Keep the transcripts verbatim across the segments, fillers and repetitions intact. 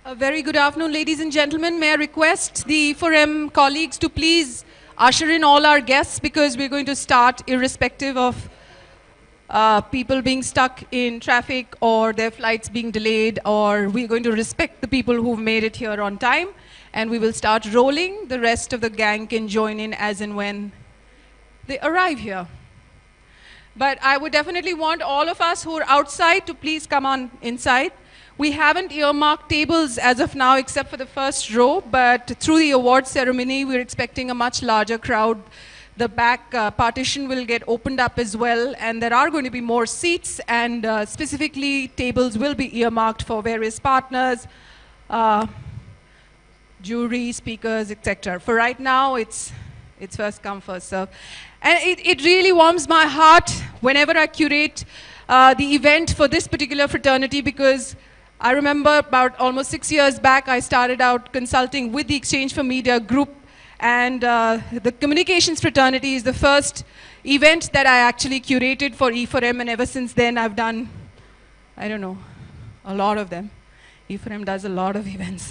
A very good afternoon, ladies and gentlemen. May I request the E four M colleagues to please usher in all our guests, because we're going to start irrespective of uh, people being stuck in traffic or their flights being delayed, or we're going to respect the people who've made it here on time, and we will start rolling. The rest of the gang can join in as and when they arrive here. But I would definitely want all of us who are outside to please come on inside. We haven't earmarked tables as of now except for the first row, but through the award ceremony, we're expecting a much larger crowd. The back uh, partition will get opened up as well, and there are going to be more seats, and uh, specifically tables will be earmarked for various partners, uh, jury, speakers, et cetera. For right now, it's, it's first come, first serve. And it, it really warms my heart whenever I curate uh, the event for this particular fraternity, because I remember about almost six years back, I started out consulting with the Exchange for Media group, and uh, the communications fraternity is the first event that I actually curated for E four M, and ever since then I've done, I don't know, a lot of them. E four M does a lot of events.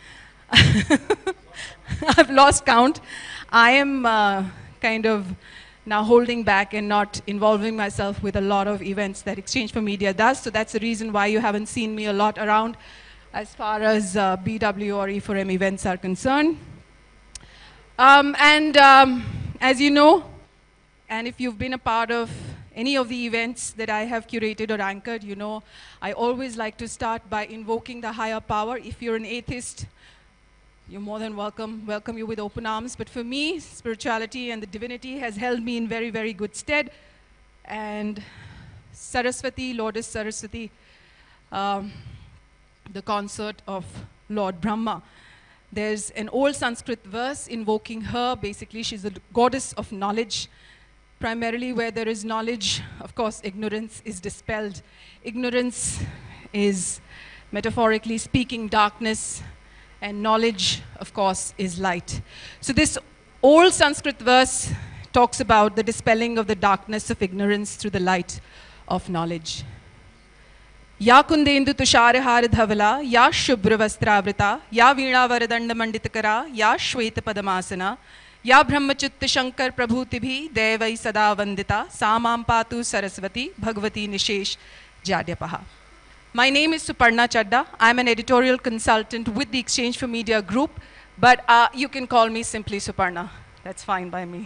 I've lost count. I am uh, kind of now holding back and not involving myself with a lot of events that Exchange for Media does. So that's the reason why you haven't seen me a lot around as far as uh, B W or E four M events are concerned. Um, and um, as you know, and if you've been a part of any of the events that I have curated or anchored, you know, I always like to start by invoking the higher power. If you're an atheist, you're more than welcome, welcome you with open arms. But for me, spirituality and the divinity has held me in very, very good stead. And Saraswati, Lourdes Saraswati, um, the consort of Lord Brahma. There's an old Sanskrit verse invoking her. Basically, she's a goddess of knowledge. Primarily where there is knowledge, of course, ignorance is dispelled. Ignorance is, metaphorically speaking, darkness. And knowledge, of course, is light. So this old Sanskrit verse talks about the dispelling of the darkness of ignorance through the light of knowledge. Ya kundendu tusharahara dhavala, ya shubhra vastravrita, ya veena varadanda manditakara, ya shweta padamasana, ya brahmachitta shankar prabhutibhi, devai sada vandita, samam patu saraswati, bhagavati nishesh jadyapaha. My name is Suparna Chadda. I'm an editorial consultant with the Exchange for Media group, but uh, you can call me simply Suparna. That's fine by me.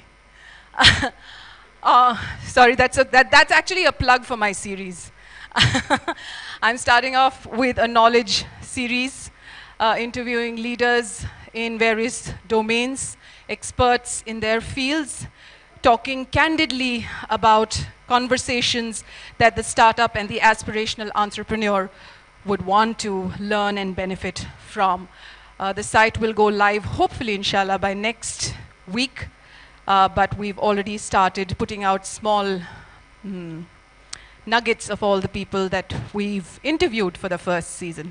uh, sorry, that's, a, that, that's actually a plug for my series. I'm starting off with a knowledge series, uh, interviewing leaders in various domains, experts in their fields, talking candidly about conversations that the startup and the aspirational entrepreneur would want to learn and benefit from. Uh, the site will go live, hopefully, inshallah, by next week, uh, but we've already started putting out small mm, nuggets of all the people that we've interviewed for the first season.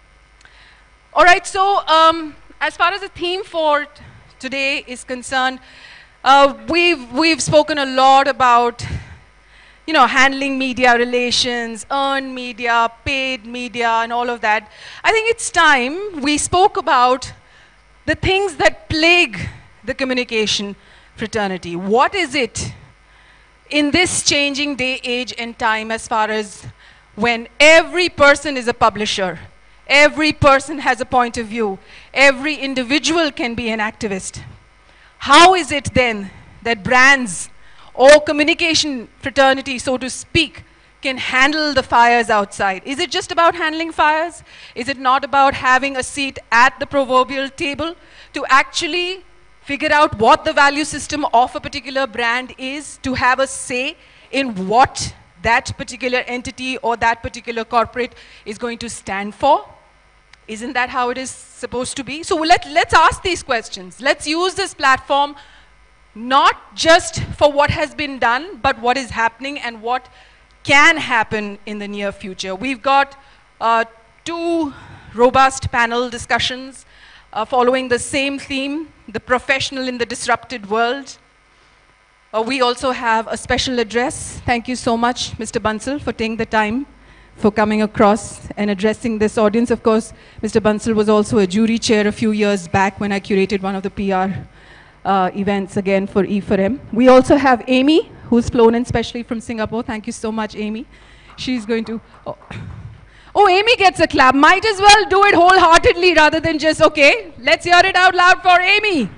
All right, so um, as far as the theme for today is concerned, Uh, we've, we've spoken a lot about, you know, handling media relations, earned media, paid media, and all of that. I think it's time we spoke about the things that plague the communication fraternity. What is it in this changing day, age, and time, as far as when every person is a publisher, every person has a point of view, every individual can be an activist? How is it then that brands or communication fraternity, so to speak, can handle the fires outside? Is it just about handling fires? Is it not about having a seat at the proverbial table to actually figure out what the value system of a particular brand is, to have a say in what that particular entity or that particular corporate is going to stand for? Isn't that how it is supposed to be? So let, let's ask these questions. Let's use this platform not just for what has been done, but what is happening and what can happen in the near future. We've got uh, two robust panel discussions uh, following the same theme, the professional in the disrupted world. Uh, we also have a special address. Thank you so much, Mister Bansal, for taking the time for coming across and addressing this audience. Of course, Mister Bansal was also a jury chair a few years back when I curated one of the P R uh, events again for E four M. We also have Amy, who's flown in specially from Singapore. Thank you so much, Amy. She's going to... Oh. Oh, Amy gets a clap. Might as well do it wholeheartedly rather than just, okay, let's hear it out loud for Amy.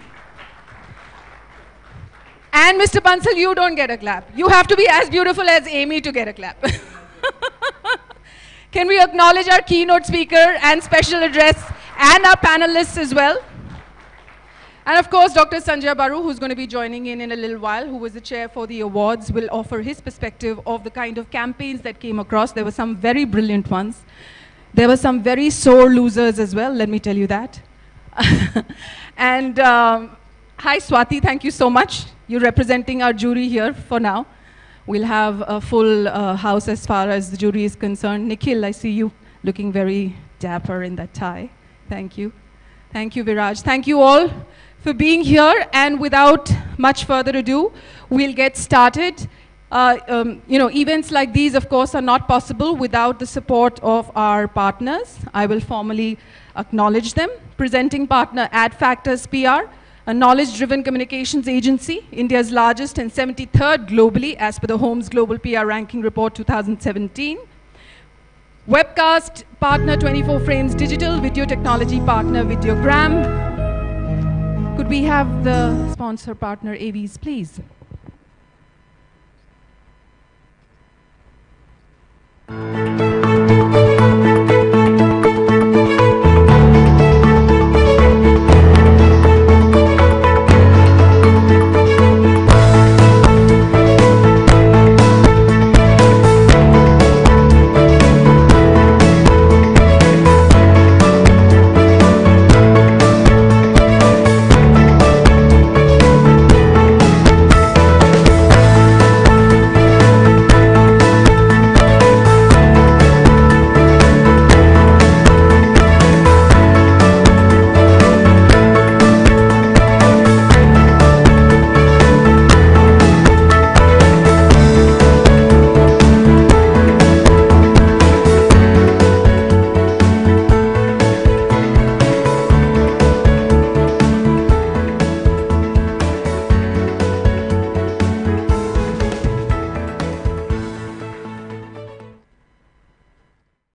And Mister Bansal, you don't get a clap. You have to be as beautiful as Amy to get a clap. Can we acknowledge our keynote speaker and special address and our panelists as well? And of course, Doctor Sanjay Baru, who's going to be joining in in a little while, who was the chair for the awards, will offer his perspective of the kind of campaigns that came across. There were some very brilliant ones. There were some very sore losers as well, let me tell you that. And um, hi, Swati, thank you so much. You're representing our jury here for now. We'll have a full uh, house as far as the jury is concerned. Nikhil, I see you looking very dapper in that tie. Thank you. Thank you, Viraj. Thank you all for being here, and without much further ado, we'll get started. Uh, um, you know, events like these, of course, are not possible without the support of our partners. I will formally acknowledge them. Presenting partner Adfactors P R, a knowledge-driven communications agency, India's largest and seventy-third globally, as per the Holmes Global P R Ranking Report two thousand seventeen. Webcast partner twenty-four frames Digital, video technology partner Videogram. Could we have the sponsor partner A Vs, please? Thank you.